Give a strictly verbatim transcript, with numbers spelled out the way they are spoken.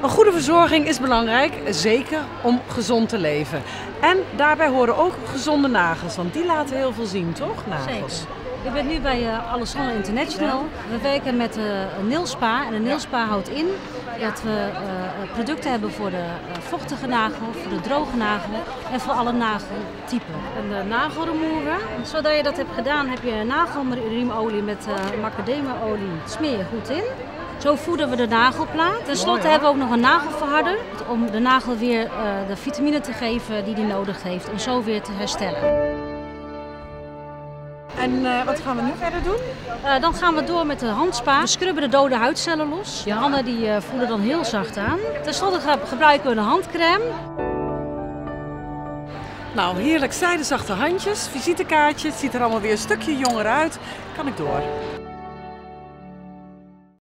Een goede verzorging is belangrijk, zeker om gezond te leven. En daarbij horen ook gezonde nagels, want die laten heel veel zien, toch? Nagels. Zeker. Ik ben nu bij uh, Alessandro International. We werken met uh, een nailspa en een nailspa houdt in dat we uh, producten hebben voor de uh, vochtige nagel, voor de droge nagel en voor alle nageltypen. En de nagelremover, zodra je dat hebt gedaan heb je nagelriemolie met uh, macadamiaolie, smeer je goed in. Zo voeden we de nagelplaat. Ten slotte hebben we ook nog een nagelverharder om de nagel weer uh, de vitamine te geven die die nodig heeft om zo weer te herstellen. En uh, wat gaan we nu verder doen? Uh, dan gaan we door met de handspa. We scrubben de dode huidcellen los. Je handen die, uh, voelen dan heel zacht aan. Ten slotte gebruiken we de handcrème. Nou, heerlijk zijdezachte handjes, visitekaartje. Het ziet er allemaal weer een stukje jonger uit. Kan ik door?